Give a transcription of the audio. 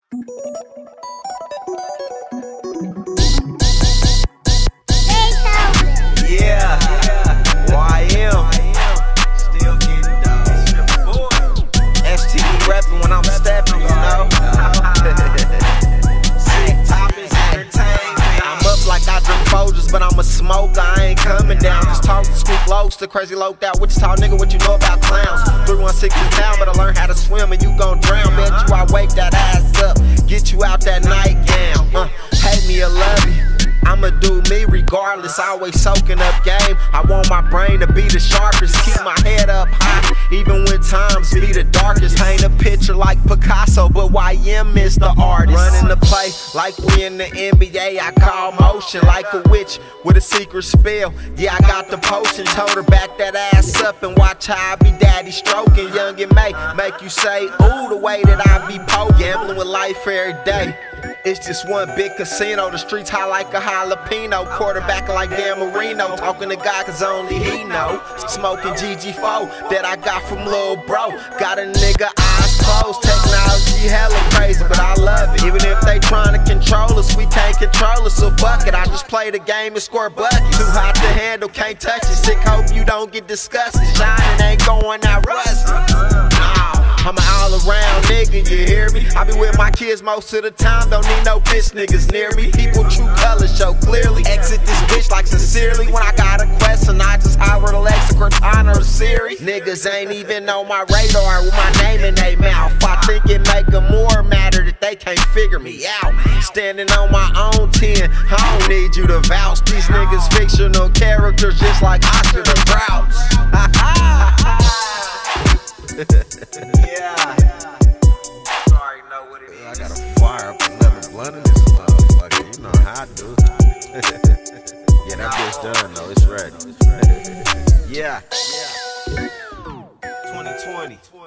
Yeah, YM. Still getting dough. STD reppin' when I'm steppin', you know. Sick topics, entertainment. I'm up like I drink Folgers, but I'm a smoker. I ain't coming down. Just talk to Scoop Locs, the crazy loped out Wichita nigga. What you know about clowns? 316 in town, but I learned how to swim and you gon' drown. Bet you I wake that ass up, get you out that nightgown. Hate me or love me, I'ma do me regardless, always soaking up game. I want my brain to be the sharpest, keep my head up high, even when times be the darkest. Paint a picture like Picasso, but YM is the artist. Running the play like we in the NBA, I call motion like a witch with a secret spell. Yeah, I got the potion, told her back that ass up and watch how I be daddy stroking. Young and May, make you say, ooh, the way that I be poking. Gambling with life every day. It's just one big casino, the streets high like a jalapeno. Quarterback like Dan Marino, talking to God cause only he know. Smoking GG4 that I got from Lil Bro. Got a nigga eyes closed, technology hella crazy, but I love it. Even if they trying to control us, we can't control us, so fuck it. I just play the game and score buckets. Too hot to handle, can't touch it. Sick, hope you don't get disgusted. Shining ain't going out rusty. I'm an all-around nigga, you hear me? I be with my kids most of the time, don't need no bitch niggas near me. People true colors show clearly. Exit this bitch like sincerely. When I got a question, I just holler Alexa, Cortana, or Siri. Niggas ain't even on my radar with my name in they mouth. I think it make them more matter that they can't figure me out. Standing on my own 10, I don't need you to vouch. These niggas fictional characters just like Oscar the Grouch. Yeah. Sorry, know what it is. I gotta fire up another blunt in this motherfucker. You know how I do. Yeah, that bitch done though. It's ready. Yeah. 2020.